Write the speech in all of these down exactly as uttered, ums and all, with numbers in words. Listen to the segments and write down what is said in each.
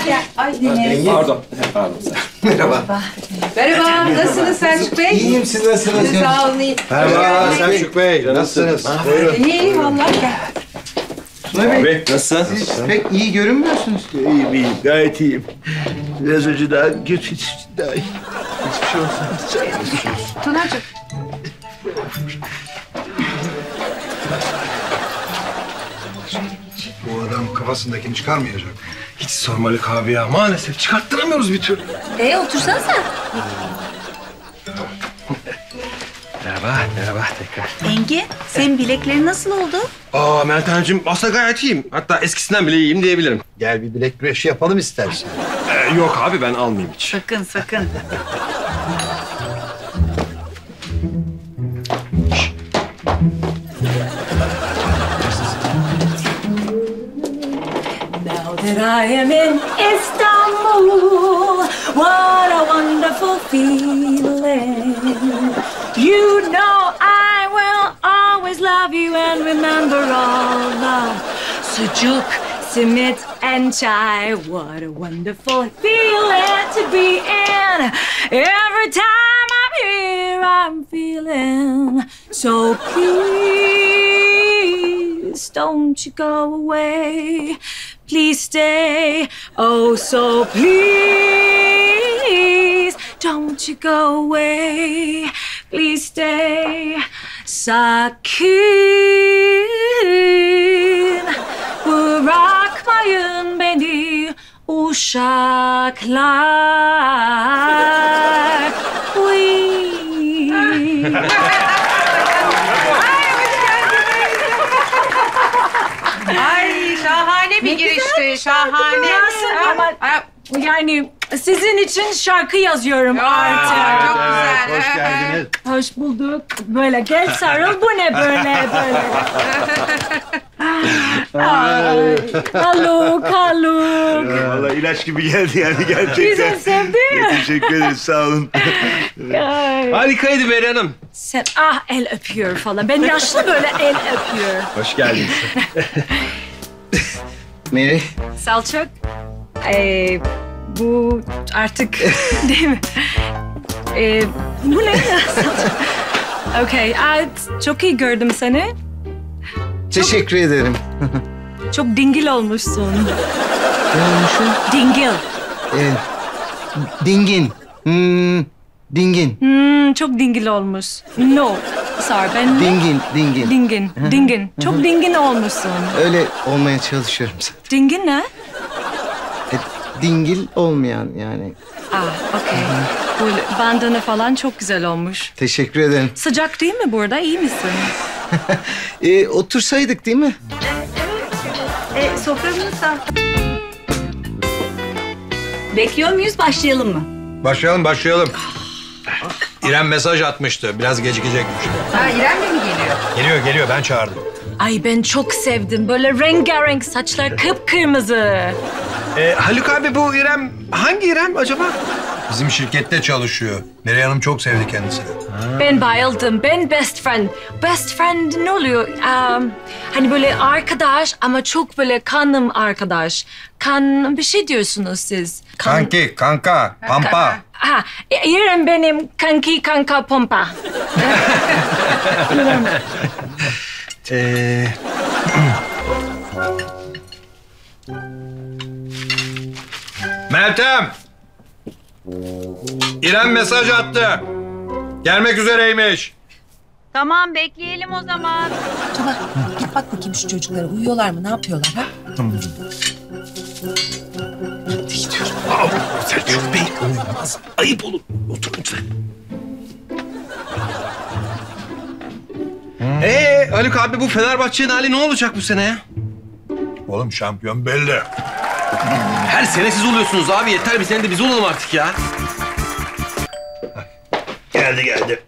gel. Ay Deniz. Pardon. Pardon. Merhaba. Merhaba, nasılsınız Selçuk Bey? İyiyim, siz nasılsınız? Sağ olun, iyi. Merhaba Selçuk Bey, nasılsınız? Buyurun. İyi, vallahi gel. Tuna Bey, Nasılsın? siz pek iyi görünmüyorsunuz. İyiyim, iyiyim. Gayet iyiyim. Biraz önce daha kötü, daha iyi. Hiçbir şey olsun. Tunacığım. Bu adam kafasındakini çıkarmayacak. Hiç sorma Haluk abi ya. Maalesef çıkarttıramıyoruz bir türlü. Ee, otursana sen. Merhaba, merhaba tekrar. Engin, senin bileklerin nasıl oldu? Aa Meltemciğim aslında gayet iyiyim. Hatta eskisinden bile iyiyim diyebilirim. Gel bir bilek güreşi yapalım istersen. Ee, yok abi ben almayayım hiç. Sakın, sakın. Now that I am in Istanbul, what a wonderful feeling. You know I will always love you and remember all the sucuk, simit and chai. What a wonderful feeling to be in. Every time I'm here, I'm feeling so please don't you go away. Please stay, oh so please don't you go away. Please stay. Sakın bırakmayın beni uşaklar. Uy. Ay, şahane bir girişti, şahane. Nasıl? Ama yani sizin için şarkı yazıyorum Aa, artık. çok güzel. Hoş geldiniz. Hoş bulduk. Böyle gel sarıl. Bu ne böyle böyle? Ay, Haluk, Haluk. Vallahi ilaç gibi geldi yani gerçekten. Güzel sevdin mi? Teşekkür ederiz sağ olun. Ay. Harikaydı Beri Hanım. Sen ah el öpüyor falan. Ben yaşlı böyle el öpüyor. Hoş geldiniz. Mary, Selçuk. Ee, bu artık değil mi? Ee, bu ne? Okey. Aa, çok iyi gördüm seni. teşekkür ederim. Çok dingil olmuşsun. Ne olmuşum? Dingil. Ee, dingin. Hmm, dingin. Hmm, çok dingil olmuş. No. Sorry ben... Dingin, dingin. Dingin. Dingin. Çok dingin olmuşsun. Öyle olmaya çalışıyorum zaten. Dingin ne? E, dingil olmayan yani. Ah, okey. Böyle bandana falan çok güzel olmuş. Teşekkür ederim. Sıcak değil mi burada? İyi misin? Ee, otursaydık değil mi? E, soframızda. Bekliyor muyuz? Başlayalım mı? Başlayalım, başlayalım. İrem mesaj atmıştı. Biraz gecikecekmiş. Ha, İrem de mi geliyor? Geliyor, geliyor. Ben çağırdım. Ay ben çok sevdim. Böyle rengarenk saçlar kıpkırmızı. Ee, Haluk abi bu İrem hangi İrem acaba? Bizim şirkette çalışıyor. Meryem Hanım çok sevdi kendisini. Ben bayıldım. Ben best friend. Best friend ne oluyor? Um, hani böyle arkadaş ama çok böyle kanım arkadaş. Kan bir şey diyorsunuz siz. Kan- Kanki, kanka, pampa. Ha, İrem benim kanki kanka pompa. Ee... Meltem! İrem mesaj attı. Gelmek üzereymiş. Tamam bekleyelim o zaman. Tuna, git bak bakayım şu çocuklara. Uyuyorlar mı, ne yapıyorlar ha? Selçuk Bey olmaz. Ayıp olur. Otur lütfen. Ee Haluk abi bu Fenerbahçe'nin hali ne olacak bu sene ya? Oğlum şampiyon belli. Her sene siz oluyorsunuz abi. Yeter bir sene de biz olalım artık ya. Geldi geldi.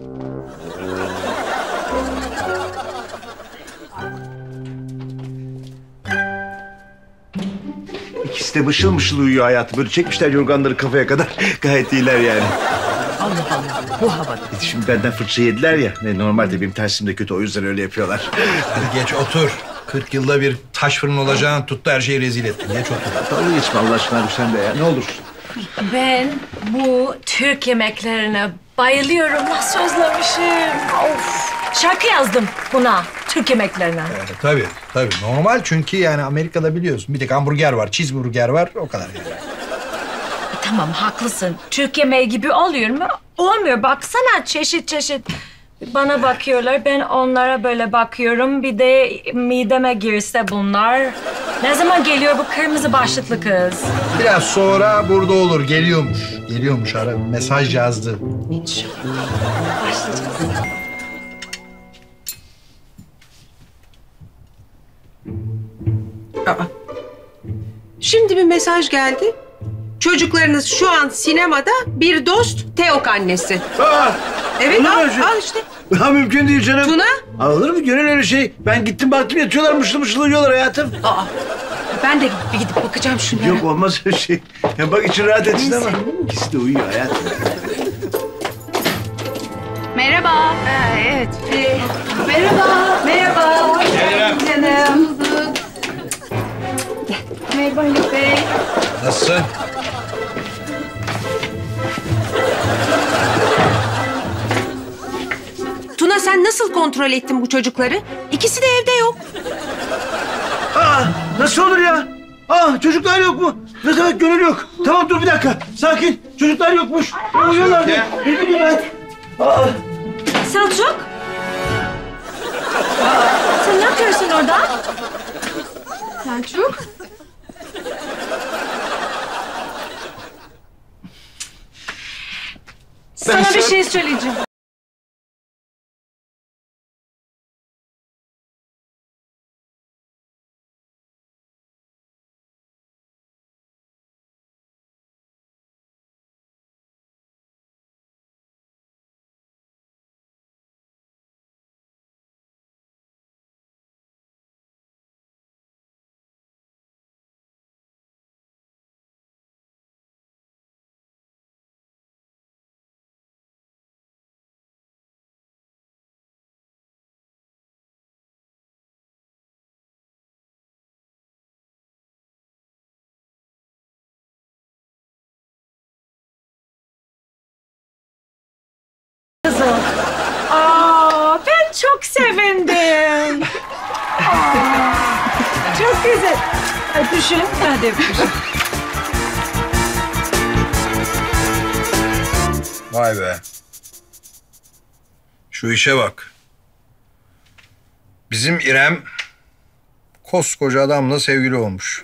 İkisi de mışıl mışıl uyuyor hayatı. Böyle çekmişler yorganları kafaya kadar. Gayet iyiler yani. Allah Allah, bu havada. Şimdi benden fırça yediler ya. Ne, normalde benim tersim de kötü o yüzden öyle yapıyorlar. Hadi geç otur. kırk yılda bir taş fırın olacağını tuttu her şeyi rezil ettin. Geç otur. Dalga geçme Allah aşkına sen de ya. Ne olur. Ben bu Türk yemeklerine bayılıyorum. Nasıl özlemişim. Of. Şarkı yazdım buna, Türk yemeklerine. Evet, tabii, tabii. Normal çünkü yani Amerika'da biliyorsun. Bir tek hamburger var, cheeseburger var. O kadar yani. Tamam, haklısın. Türk yemeği gibi oluyor mu? Olmuyor. Baksana çeşit çeşit. Bana bakıyorlar, ben onlara böyle bakıyorum. Bir de mideme girse bunlar. Ne zaman geliyor bu kırmızı başlıklı kız? Biraz sonra burada olur. Geliyormuş. Geliyormuş ara. Mesaj yazdı. Şimdi bir mesaj geldi. Çocuklarınız şu an sinemada, bir dost Teok annesi. Aa, Evet, olur mu al, öyle şey? al işte. Ya mümkün değil canım. Tuna? Alır mı? Gönül öyle şey. Ben gittim baktım yatıyorlar mışıl mışıl uyuyorlar hayatım. Aa, ben de bir gidip bakacağım şunlara. Yok olmaz öyle şey. Ya bak için rahat etsin ama. İkisi de uyuyor hayatım. Merhaba. Evet. Merhaba. Merhaba. Canım. Merhaba Haluk Bey. Nasılsın? Tuna, sen nasıl kontrol ettin bu çocukları? İkisi de evde yok. Aa, nasıl olur ya? Aa, çocuklar yok mu? Ne demek Gönül yok? Tamam dur bir dakika. Sakin. Çocuklar yokmuş. Uyuyorlar. Ne bileyim ben. Aa. Selçuk? Sen ne yapıyorsun orada? Selçuk. Sana bir şey söyleyeceğim. Kızım. Aa, ben çok sevindim. Aa, çok güzel. Öpüşün. Hadi öpüşün. Vay be. Şu işe bak. Bizim İrem koskoca adamla sevgili olmuş.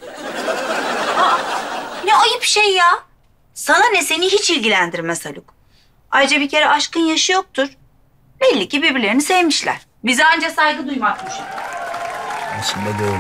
Ne ayıp şey ya. Sana ne, seni hiç ilgilendirmez Haluk. Ayrıca bir kere aşkın yaşı yoktur. Belli ki birbirlerini sevmişler. Bize anca saygı duymakmış. Aslında doğru.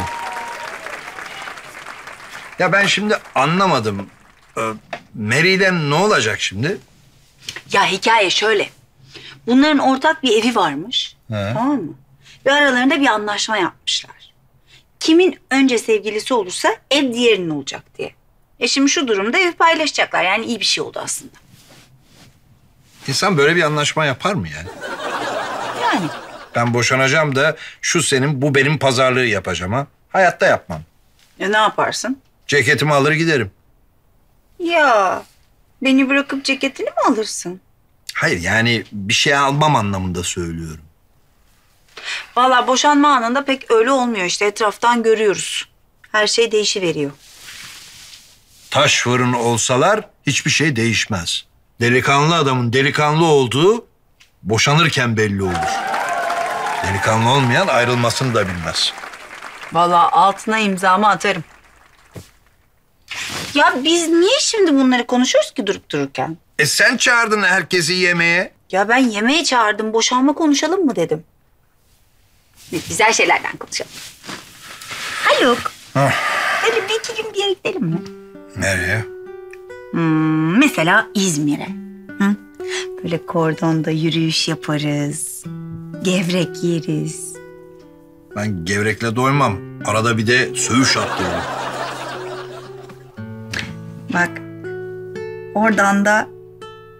Ya ben şimdi anlamadım. Ee, Mary'den ne olacak şimdi? Ya hikaye şöyle. Bunların ortak bir evi varmış. He. Tamam mı? Ve aralarında bir anlaşma yapmışlar. Kimin önce sevgilisi olursa ev diğerinin olacak diye. E şimdi şu durumda ev paylaşacaklar. Yani iyi bir şey oldu aslında. İnsan böyle bir anlaşma yapar mı yani? Yani. Ben boşanacağım da şu senin bu benim pazarlığı yapacağım ha. Hayatta yapmam. Ya ne yaparsın? Ceketimi alır giderim. Ya beni bırakıp ceketini mi alırsın? Hayır yani bir şey almam anlamında söylüyorum. Vallahi boşanma anında pek öyle olmuyor işte. Etraftan görüyoruz. Her şey değişiveriyor. Taş fırın olsalar hiçbir şey değişmez. Delikanlı adamın delikanlı olduğu boşanırken belli olur. Delikanlı olmayan ayrılmasını da bilmez. Vallahi altına imzamı atarım. Ya biz niye şimdi bunları konuşuyoruz ki durup dururken? E sen çağırdın herkesi yemeğe. Ya ben yemeğe çağırdım. Boşanma konuşalım mı dedim. Güzel şeylerden konuşalım. Haluk. Hah. Böyle bir iki gün bir yere gidelim mi? Nereye? Hmm, mesela İzmir'e. Hı? Böyle kordonda yürüyüş yaparız. Gevrek yeriz. Ben gevrekle doymam. Arada bir de söğüş atlıyorum. Bak. Oradan da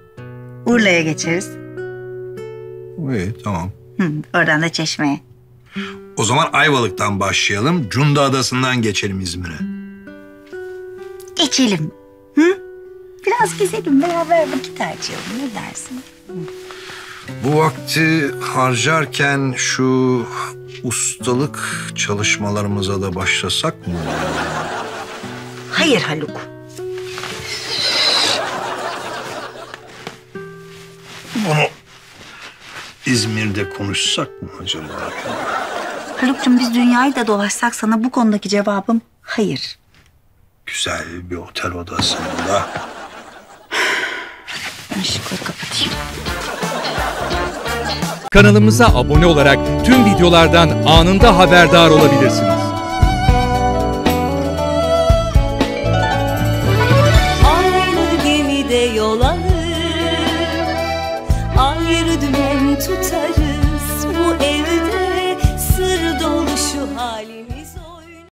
Urla'ya geçeriz. İyi tamam. Hı, oradan da Çeşme'ye. O zaman Ayvalık'tan başlayalım. Cunda Adası'ndan geçelim İzmir'e. Geçelim. Hı? Biraz gezelim, beraber vakit harcayalım. Ne dersin? Bu vakti harcarken şu ustalık çalışmalarımıza da başlasak mı? Hayır Haluk. Bunu İzmir'de konuşsak mı acaba? Haluk'cum biz dünyayı da dolaşsak sana bu konudaki cevabım hayır. Güzel bir otel odasında. Ben ışıkları kapatayım. Kanalımıza abone olarak tüm videolardan anında haberdar olabilirsiniz. Aynı gemide yol alır, ayrı dümen tutar.